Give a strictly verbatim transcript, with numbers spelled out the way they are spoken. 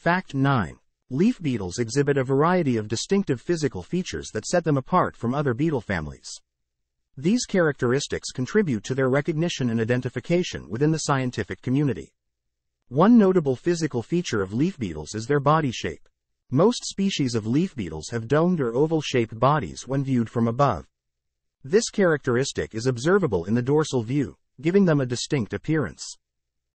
Fact nine. Leaf beetles exhibit a variety of distinctive physical features that set them apart from other beetle families. These characteristics contribute to their recognition and identification within the scientific community. One notable physical feature of leaf beetles is their body shape. Most species of leaf beetles have domed or oval-shaped bodies when viewed from above. This characteristic is observable in the dorsal view, giving them a distinct appearance.